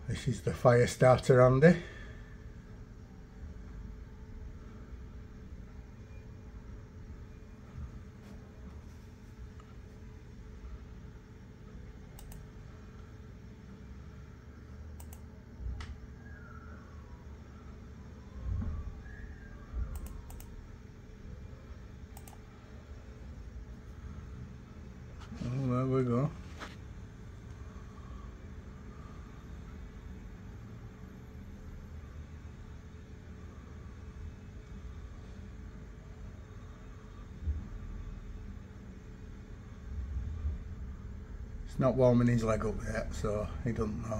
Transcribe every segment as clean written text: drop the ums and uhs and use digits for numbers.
This is the fire starter handy. Oh, there we go. It's not warming his leg up yet, so he doesn't know.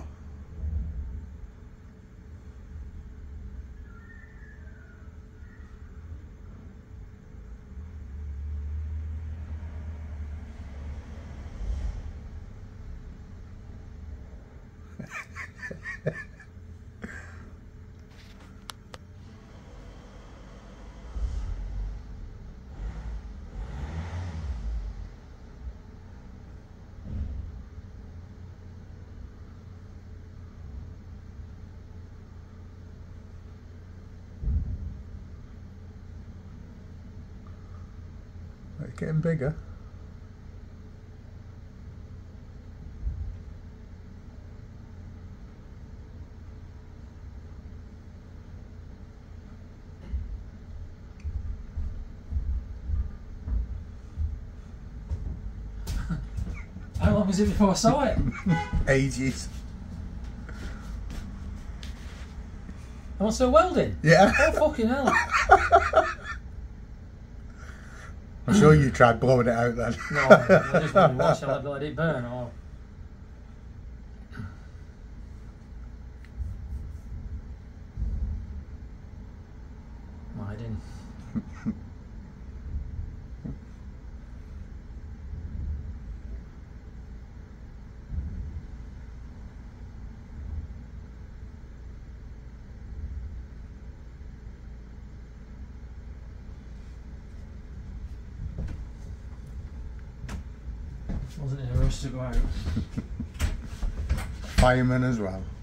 It's getting bigger. How long was it before I saw it? Ages. I'm still welding? Yeah. Oh fucking hell. I'm sure you tried blowing it out then. No, I just wanted to watch it, let it burn or... Hiding. Wasn't in a rush to go out. Fireman as well.